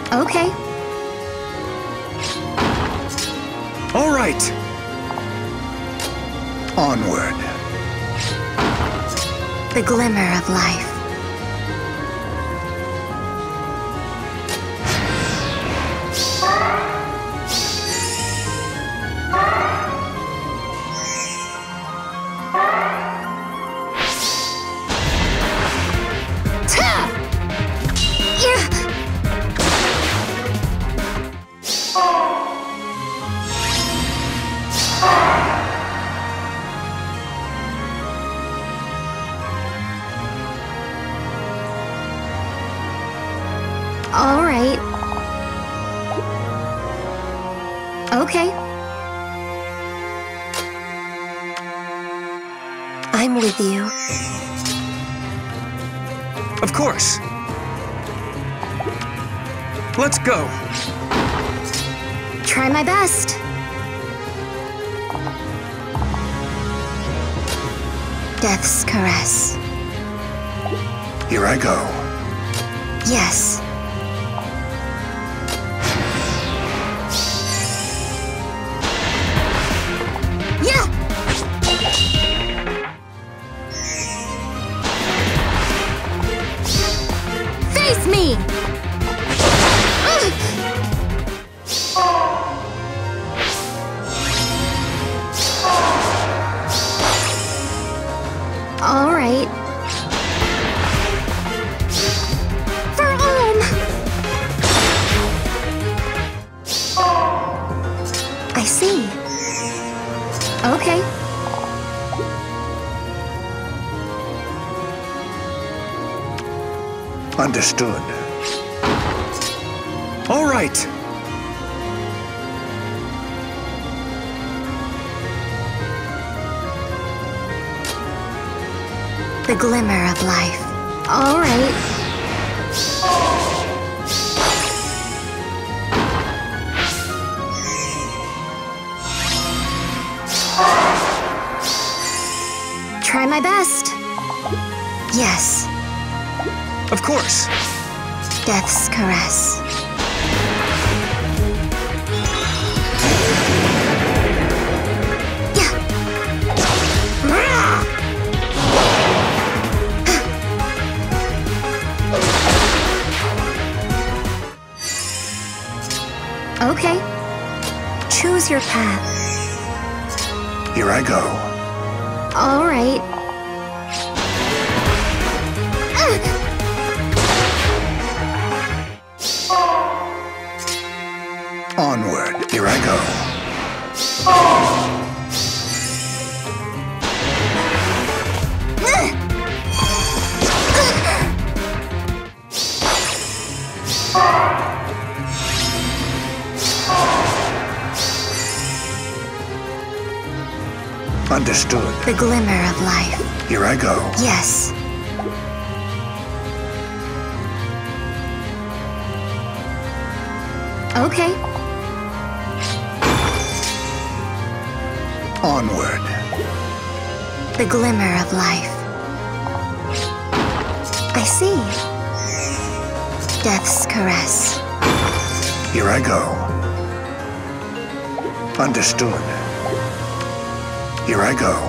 Okay. All right. Onward. The glimmer of life. All right. Okay. I'm with you. Of course. Let's go. Try my best. Death's caress. Here I go. Yes. Yeah! Face me! All right. For I see. Okay. Understood. All right. The glimmer of life. All right. Try my best. Yes. Of course. Death's caress. Okay. Choose your path. Here I go. All right. Onward. Here I go. Understood. The glimmer of life. Here I go. Yes. Okay. Onward. The glimmer of life. I see. Death's caress. Here I go. Understood. Here I go.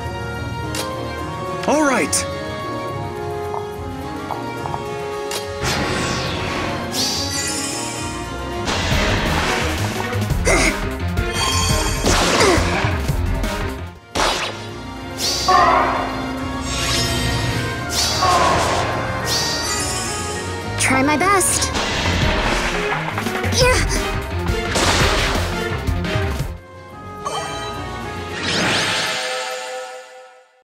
All right. Try my best.